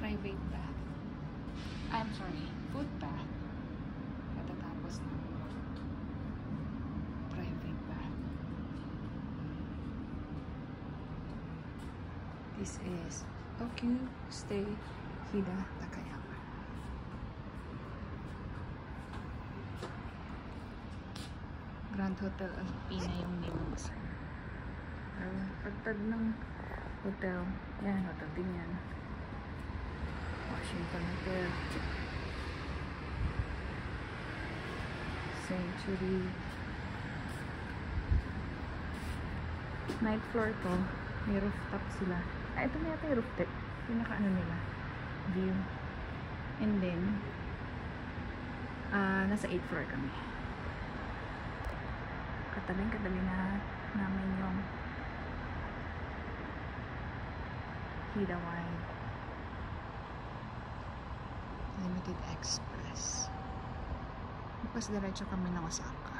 private bath. I'm sorry, food bath. Katatapos na private bath. This is Tokyu Stay Hida Takayama. Grand Hotel Alpina yung name mo, sir. Pagtag ng hotel, yan, hotel din yan. Washington Hotel, Century. Ninth floor to, may rooftop sila. Ito na yata yung rooftop, pinaka ano nila, view. And then nasa 8th floor kami. Katabi na namin yung Hida Wine Limited Express. Tapos diretso kami ng Osaka.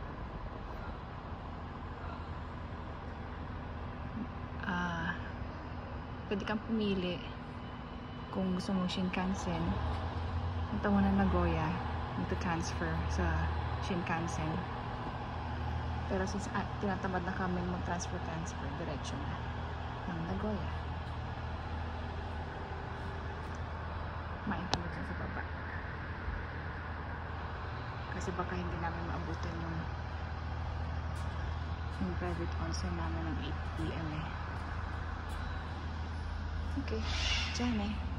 Pwede kang pumili kung gusto mo Shinkansen. Punta mo na Nagoya, mag-transfer sa Shinkansen. Pero since tinatamad na kami mag-transfer, diretso na ng Nagoya. Kumain kami dyan sa baba. Kasi baka hindi namin maabutan yung private onsen namin ng 8 PM eh. Okay, dyan eh.